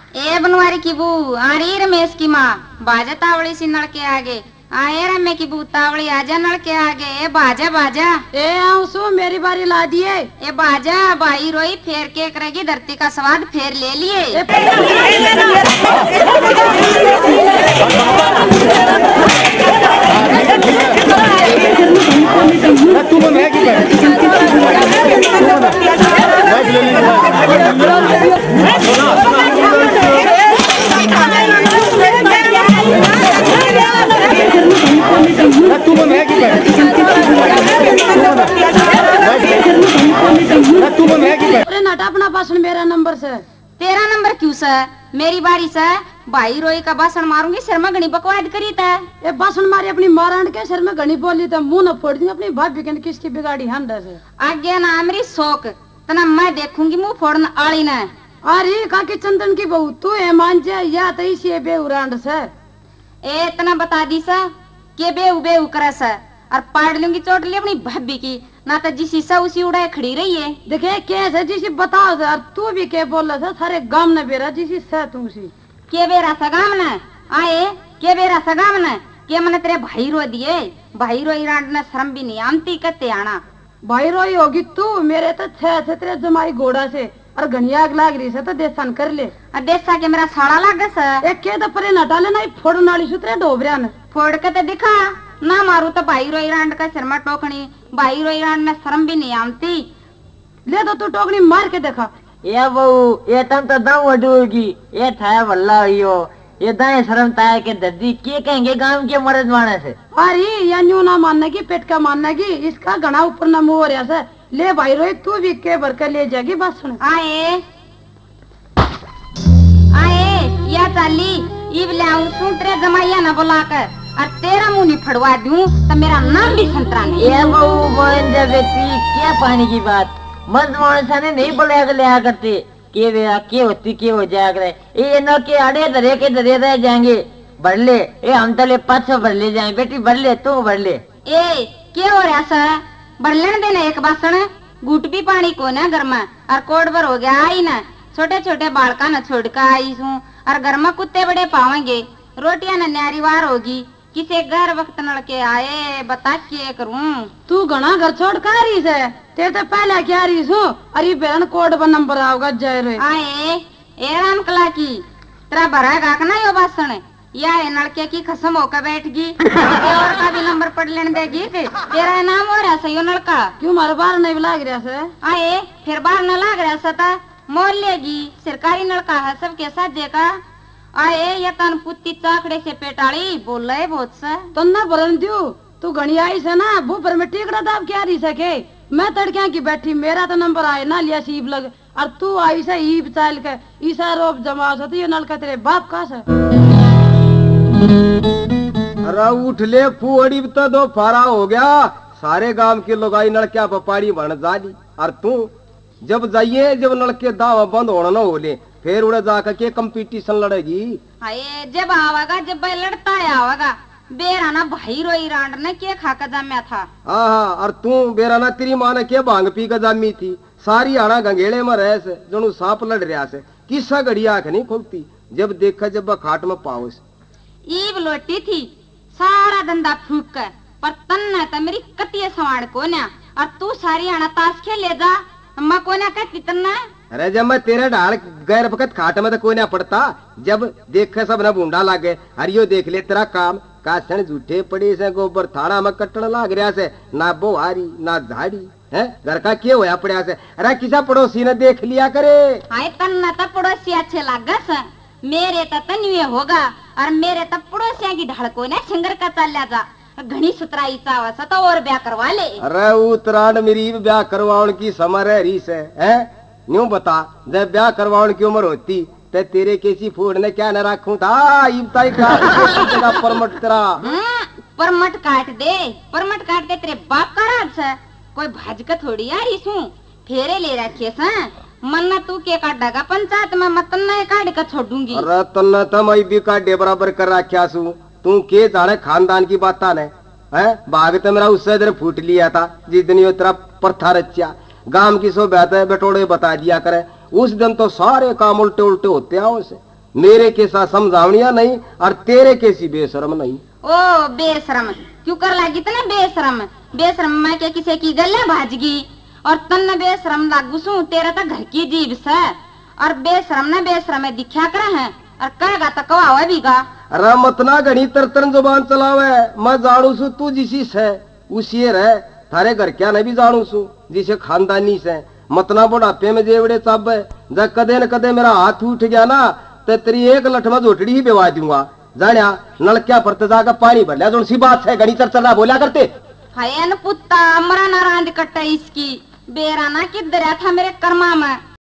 ए बनवारी की बू आ रही रमेश की माँ बाजा तावड़ी सी नल के आगे आए रमे की बू तावड़ी आजा नल के आगे ए बाजा बाजा ए आऊं सो मेरी बारी ला दिए ए बाजा बाई रोई फेर के करेगी धरती का स्वाद फेर ले लिए अरे नटा अपना भाषण मेरा नंबर से तेरा नंबर क्यों सर मेरी बारी से भाई रोई का भाषण मारूंगी सिर में घनी बकवाद करी था ये भाषण मारी अपनी मारांड के सिर में घनी बोली था मुंह न फोड़ दूंगी अपनी भाभी के किसकी बिगाड़ी हंडा से आगे ना मेरी शौक तना मैं देखूंगी मुंह फोड़न आली न अरे काकी चंदन की बहू तू है मान जा या तो इसी बेउरांड से ए इतना बता दी सा के बेऊ बेऊ करे सा और पाड़ लूंगी चोट ली अपनी भाभी की ना तो जिसी सा उसी उड़ाए खड़ी रही है देखे कैसे जिसी बताओ सर तू भी क्या बोल रहा था सारे गांव ने बेरा जिसी से तू सी के बेरा सगाम न आए के बेरा सगाम न के मन तेरे भाई रो दिए भाई रोई रांड ने शर्म भी नहीं आमती कते आना भाई रोई होगी तू मेरे तो छह से तेरे जमाई घोड़ा से और घनिया आग लाग रही से तो देसान कर ले देसा के मेरा साड़ा लाग सर एक के तो परे नटा लेना फोड़ नाली सुतरे डोबरिया ने फोड़ के तो दिखा ना मारू तो भाई रोई रांड का शर्मा टोकनी भाई रोई रांड में शर्म भी नहीं आमती ले तो तू टोकनी मार के देखा ये बहू ये तम तो दम वडूगी ये थाया भल्ला हो ये दाएं शर्म ताया के दर्दी के कहेंगे गांव के मर्द माने से अरे या न्यू ना मानने की पेट का मानने की इसका घना ऊपर न मुंह हो रहा से ले भाई रोई तू भी के भर कर ले जाएगी बस सुन आए आए या चाली इब ले आऊं सुन तेरे जमाइया न बुला कर और तेरा मुंह नहीं फड़वा दूं तो मेरा नाम भी संतरा नहीं ये बहू बोन जब क्या पानी की बात मर्द मानसा ने नहीं बोला लिया करते के होती के हो जाया करे ये न के अड़े धरे रह जाएंगे बढ़ ले ये हम तो ले 500 बढ़ ले जाए बेटी बढ़ ले तू बढ़ ले ए क्या हो रहा सा बढ़ लेने देना एक बासन गुट भी पानी को ना घर में और कोड भर हो गया आई ना छोटे छोटे बालका न छोड़ कर आई हूँ और घर में कुत्ते बड़े पावेंगे रोटियां न न्यारी वार होगी किसे घर वक्त नलके आए बता के करूं तू घना घर छोड़ कर रही से तेरे तो पहले क्या रही सू अरे बहन कोड पर नंबर आओगा जय रे आए ए राम कला की तेरा भराएगा ना यो भाषण या नलके की कसम होकर बैठगी और का भी नंबर पढ़ लेने देगी तेरा नाम हो रहा सही नलका क्यों मारे बार नहीं लाग रहा से आए फिर बार न लाग रहा सता मोल लेगी सरकारी नलका है सबके साथ जेका आए या तन पुत्ती चाकड़े से पेटाड़ी बोल रहे बहुत सा तो न बरन दू तू घनी आई से ना वो पर में टिकड़ा दाब क्या रही सके मैं तड़किया की बैठी मेरा तो नंबर आए ना लिया सीब लग और तू आई से ईब चाल के ईसा रोप जमा तो ये नलका तेरे बाप का से अरे उठ ले फूअड़ी तो दो फारा हो गया सारे गांव के लोग आई नलकिया पपाड़ी बन जाली और तू जब जाइए जब नलके दावा बंद होना न हो ले फिर उड़े जाकर के कंपटीशन लड़ेगी हाय जब आवागा जब लड़ता है आवागा बेराना भाई रोई रांड ने क्या खाकर जाम्या था हाँ और तू बेराना तेरी माँ ने क्या भांग पी कर जामी थी सारी आना गंगेड़े में रह से जनु सांप लड़ रहा से किस्सा घड़ी आंख नहीं खोलती जब देखा जब खाट में पाओ ईब लोटी थी सारा धंधा फूक कर पर तन्ना तो मेरी कतिये सवाड़ को ना और तू सारी आना ताश खेल ले जा अम्मा को ना कहती तन्ना अरे जब मैं तेरे ढाल गैर वक्त खाट में तो कोई ना पड़ता जब देख सब न बूंडा लागे हरियो देख ले तेरा काम कासन झूठे पड़े से गोबर थाड़ा में कट्टन लाग रहा से ना बोहारी ना झाड़ी है घर का क्या होया पड़ा से अरे किसा पड़ोसी ने देख लिया करे हाय तन्ना तो पड़ोसी अच्छे लागस मेरे तो तन्वे होगा और मेरे तो पड़ोसिया की ढाल को ना सिंगर का चल जा घनी सुतराई चावस तो और ब्याह करवा ले अरे उत्तरायण मेरी ब्याह करवाउन की समर है रीस है न्यू बता जब ब्याह करवाउन की उम्र होती ते तेरे कैसी फूड ने क्या न रखूं था परमट तेरा परमट काट दे तेरे बाप का राज से कोई भाजका थोड़ी आ रही हूँ फेरे ले रखे सा मन्ना तू के काटेगा पंचायत में मतन नहीं काट कर छोड़ूंगी अरे तन्ना तो मैं भी काटे बराबर कर रखा सू तू के जाने खानदान की बात ने है भाग तो मेरा उससे इधर फूट लिया था जिस दिन ये तेरा प्रथा रचा गांव की सो बेहतर बटोड़े बता दिया करे उस दिन तो सारे काम उल्टे उल्टे होते हैं उसे मेरे के साथ समझावनिया नहीं और तेरे कैसी बेशरम नहीं। ओ बेशरम क्यों कर लागी तना बेशरम? बेशरम मैं क्या किसी की गले भाजगी और तन बेशरम लागू सू तेरा तो घर की जीव से और बेशरम न बेशरम है दिखा कर है और कहेगा तो कवा भी का। अरे मतना घड़ी तरतरन जुबान चलावे मैं जानू सू तू जिसी से उसी रह थारे घर क्या नहीं भी जानू सू जिसे खानदानी से मतना बुढ़ापे में जेवड़े सब जब कदे न कदे मेरा हाथ उठ गया ना तो तेरी एक लठ में झोटड़ी ही बेवा दूंगा जानिया नलक्या पर जाकर पानी भर लिया जो सी बात है घड़ी चरचरा बोला करते हयन पुत्ता मरा ना रांद कट्टा इसकी बेराना किधर था मेरे कर्मा में